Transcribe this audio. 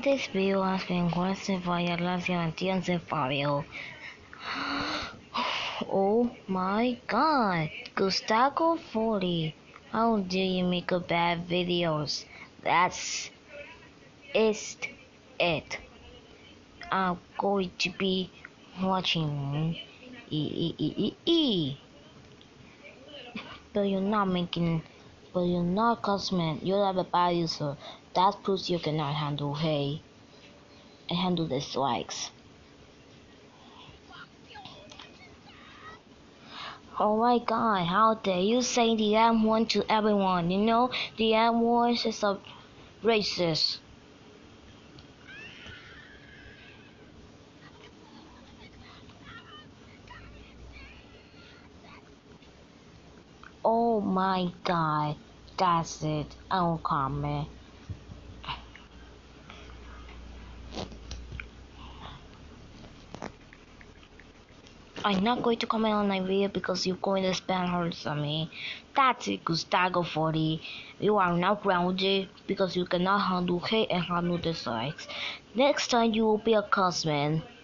This video has been requested by Alasia and Fabio. Oh my god, Gustavo 40. How do you make a bad videos? That's is it. I'm going to be watching but you're not customer, you're a bad user. That proves you cannot handle hate and handle dislikes. Oh my god, how dare you say the M1 to everyone? You know, the M1 is a racist. Oh my god, that's it. I won't comment. I'm not going to comment on my video because you're going to spam hurts on me. That's it, Gustavo 40. You are now grounded because you cannot handle hate and handle dislikes. Next time you will be a customer.